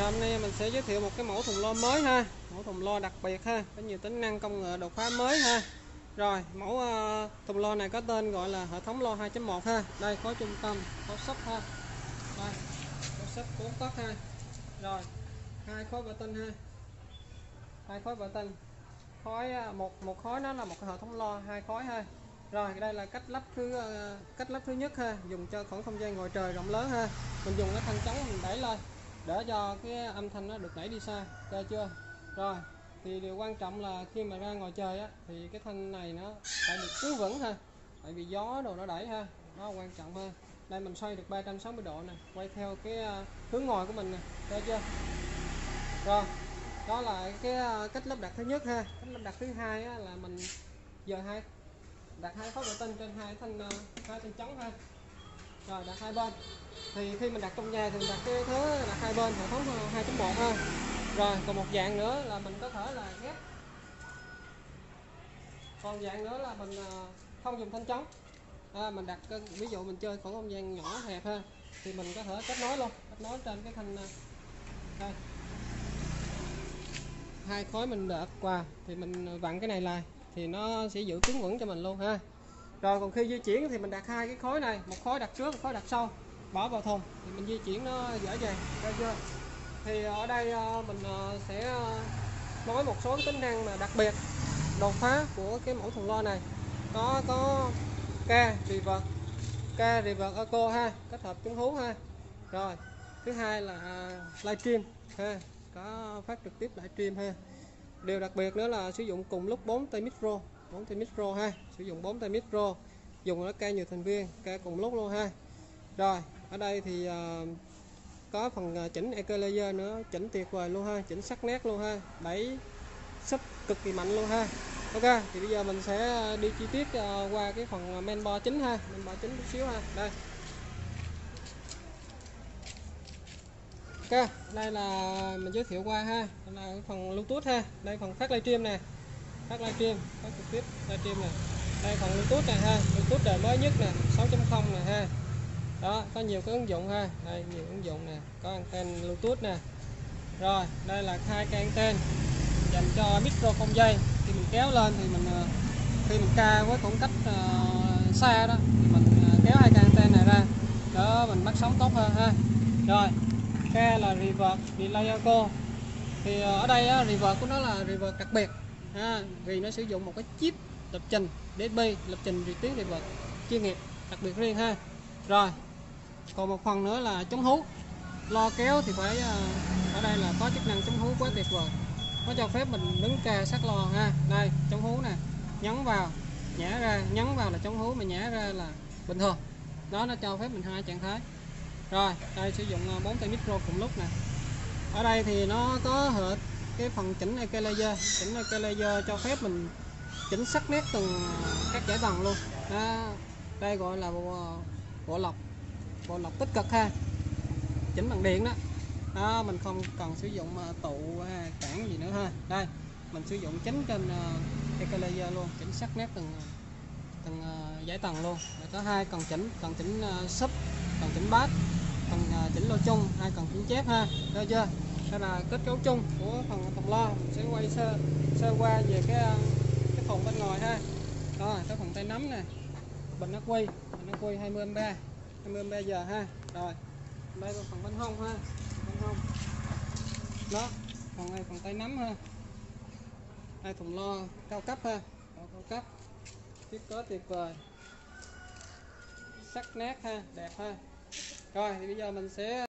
Hôm nay mình sẽ giới thiệu một cái mẫu thùng lo mới ha, mẫu thùng lo đặc biệt ha, có nhiều tính năng công nghệ đột phá mới ha. Rồi, mẫu thùng lo này có tên gọi là hệ thống lo 2.1 ha. Đây có trung tâm, có sấp ha. Đây, có sấp 4 tấc ha. Rồi, hai khối bê tinh ha. Hai khối bê tinh. Khối một khối nó là một cái hệ thống lo hai khối ha. Rồi, đây là cách lắp thứ nhất ha, dùng cho khoảng không gian ngoài trời rộng lớn ha. Mình dùng cái thanh chống mình đẩy lên để cho cái âm thanh nó được đẩy đi xa, ok chưa? Rồi thì điều quan trọng là khi mà ra ngoài trời á thì cái thanh này nó phải được đứng vững ha, tại vì gió đồ nó đẩy ha, đó là quan trọng ha. Đây mình xoay được 360 độ nè, quay theo cái hướng ngồi của mình nè, ok chưa? Rồi đó là cái cách lắp đặt thứ nhất ha. Cách lắp đặt thứ hai á, là mình đặt hai khối bê tinh trên hai thanh chống ha. Rồi đặt hai bên, thì khi mình đặt trong nhà thì mình đặt cái thứ đặt hai bên hệ thống 2.1 ha. Rồi còn một dạng nữa là mình có thể là ghép, còn dạng nữa là mình không dùng thanh chống mình đặt ví dụ mình chơi khoảng không gian nhỏ hẹp ha, thì mình có thể kết nối luôn, kết nối trên cái thanh đây. Hai khối mình đặt qua thì mình vặn cái này lại thì nó sẽ giữ cứng vững cho mình luôn ha. Rồi còn khi di chuyển thì mình đặt hai cái khối này, một khối đặt trước, một khối đặt sau, bỏ vào thùng thì mình di chuyển nó dễ dàng, được chưa? Thì ở đây mình sẽ nói một số tính năng mà đặc biệt đột phá của cái mẫu thùng lo này. Có K reverse eco ha, kết hợp chống hú ha. Rồi thứ hai là livestream ha, có phát trực tiếp livestream ha. Điều đặc biệt nữa là sử dụng cùng lúc 4 tay micro ha, sử dụng 4 tay micro, dùng nó ca nhiều thành viên, ca cùng lúc luôn ha. Rồi ở đây thì có phần chỉnh equalizer nữa, chỉnh tuyệt vời luôn ha, chỉnh sắc nét luôn ha, đẩy sub cực kỳ mạnh luôn ha. Ok, thì bây giờ mình sẽ đi chi tiết qua cái phần mainboard chính ha, mainboard chính chút xíu ha. Đây. Ok, đây là mình giới thiệu qua ha, đây là cái phần Bluetooth ha, đây phần phát livestream nè, phát livestream, phát trực tiếp livestream nè. Đây phần Bluetooth này ha, Bluetooth đời mới nhất nè, 6.0 nè ha. Đó, có nhiều cái ứng dụng ha, đây nhiều ứng dụng nè, có anten Bluetooth nè. Rồi, đây là hai cái anten dành cho micro không dây. Khi mình kéo lên thì mình khi mình ca với khoảng cách xa đó thì mình kéo hai cái anten này ra để mình bắt sóng tốt hơn ha. Rồi, K là reverse delay echo. Thì ở đây reverse của nó là reverse đặc biệt ha, vì nó sử dụng một cái chip lập trình DSP, lập trình tiếng reverse chuyên nghiệp đặc biệt riêng ha. Rồi còn một phần nữa là chống hú, lo kéo thì phải ở đây là có chức năng chống hú quá tuyệt vời, nó cho phép mình đứng ca sát lo ha. Đây chống hú nè, nhấn vào nhả ra, nhấn vào là chống hú, mà nhả ra là bình thường, đó nó cho phép mình hai trạng thái. Rồi đây sử dụng 4 tay micro cùng lúc nè. Ở đây thì nó có hệ cái phần chỉnh equalizer cho phép mình chỉnh sắc nét từng các dải tầng luôn đó. Đây gọi là bộ lọc tích cực ha, chỉnh bằng điện đó. Đó mình không cần sử dụng tụ cản gì nữa ha. Đây mình sử dụng chỉnh trên equalizer luôn, chỉnh sắc nét từng dải tầng luôn. Rồi có hai cần chỉnh sub, cần chỉnh bass, cần chỉnh lô chung, hai cần chỉnh chép ha, được chưa? Đây là kết cấu chung của phần thùng lo. Mình sẽ quay sơ qua về cái thùng bên ngoài ha. Rồi cái phần tay nắm nè, bình ắc quy 20A giờ ha. Rồi đây là phần bên hông ha, bên hông đó, phần này phần tay nắm ha. Đây thùng lo cao cấp ha, cao cấp, thiết kế tuyệt vời, sắc nét ha, đẹp ha. Rồi thì bây giờ mình sẽ